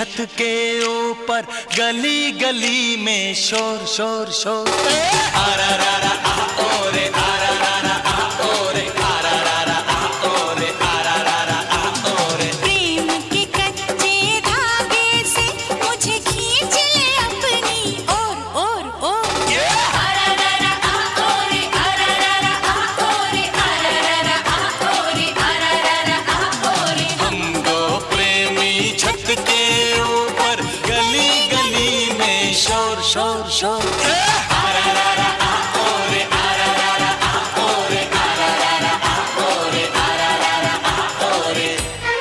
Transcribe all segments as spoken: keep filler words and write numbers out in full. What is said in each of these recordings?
छत के ऊपर गली गली में शोर शोर शोर। आरा रा रा आ ओ रे आरा रा रा आ ओ रे आरा रा रा आ ओ रे आरा रा रा आ ओ रे। प्रेम के कच्चे धागे से मुझे खींच ले अपनी ओर ओर ओर। आरा रा रा आ ओ रे आरा रा रा आ ओ रे आरा रा रा आ ओ रे आरा रा रा आ ओ रे। हम दो प्रेमी छत के ऊपर गली गली में शोर शोर शोर। आरा रा रा आ ओ रे आरा रा रा आ ओ रे आरा रा रा आ ओ रे आरा रा रा आ ओ रे।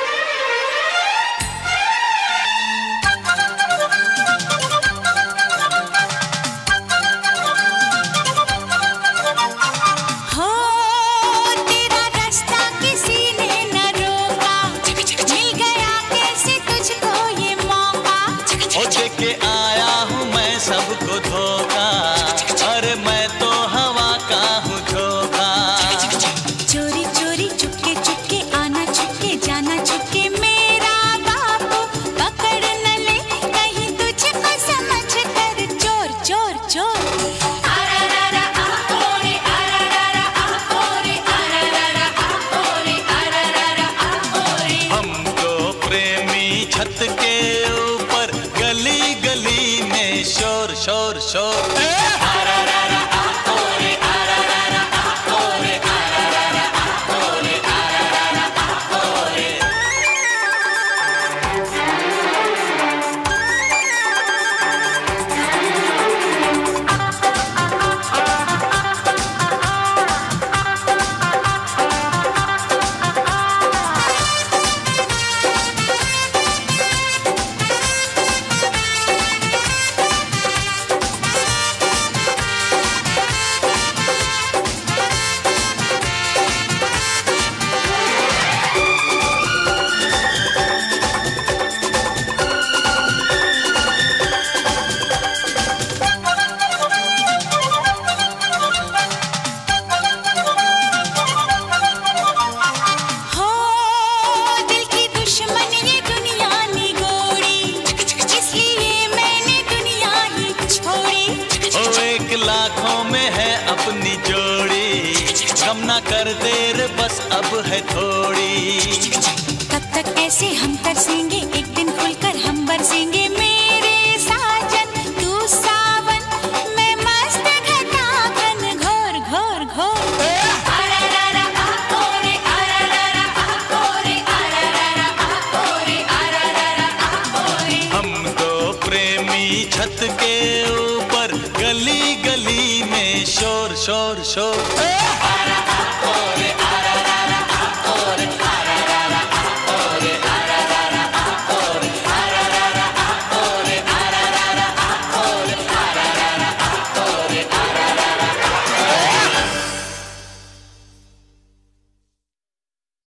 हो तेरा रास्ता किसी ने न रोका, मिल गया कैसे तुझको ये मौका। ओ देके आया हूँ मैं सबको धोखा, अरे मैं तो हवा का हूँ झोंका। चोरी चोरी चुपके चुपके आना चुपके जाना चुपके मेरा बाबू पकड़ न ले कहीं तुझको समझ कर चोर चोर चोर। आरा रा रा आ ओ रे आरा रा रा आ ओ रे आरा रा रा आ ओ रे आरा रा रा आ ओ रे। हम दो प्रेमी छत के ऊपर गली गली में शोर शोर शोर। आरा रा रा आ ओ रे आरा रा रा आ ओ रे आरा रा रा आ ओ रे आरा रा रा आ ओ रे। हो दिल की दुश्मन ये दुनिया निगोड़ी, इसलिए मैंने दुनिया ही छोड़ी। ओ एक लाखों में है अपनी जोड़ी, कम ना कर देर बस अब है थोड़ी। तब तक ऐसे हम तरसेंगे एक दिन खुलकर हम बरसेंगे मेरे साजन तू सावन मैं मस्त घटा घन घोर घोर घोर। आरा रा रा आ ओ रे आरा रा रा आ ओ रे आरा रा रा आ ओ रे आरा रा रा आ ओ रे। हम दो प्रेमी छत के ऊपर गली गली में शोर शोर शोर।